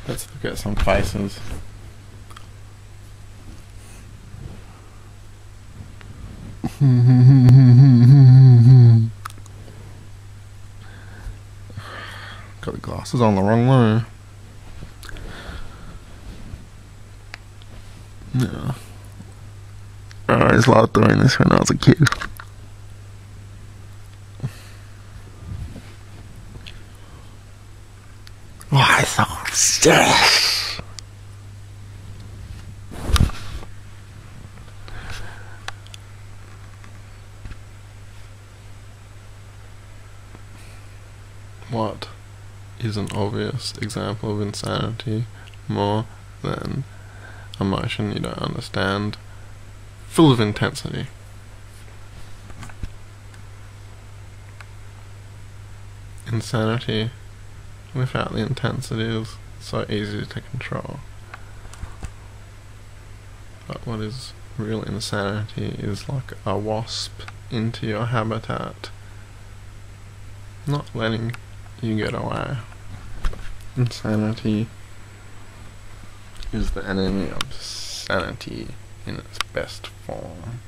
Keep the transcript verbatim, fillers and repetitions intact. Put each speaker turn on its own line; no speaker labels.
Let's look at some faces. Got the glasses on the wrong way. Yeah. I always loved doing this when I was a kid. Why so serious? What is an obvious example of insanity more than emotion you don't understand, full of intensity? Insanity without the intensity is so easy to control. But what is real insanity is like a wasp into your habitat, not letting you get away. Insanity is the enemy of sanity in its best form.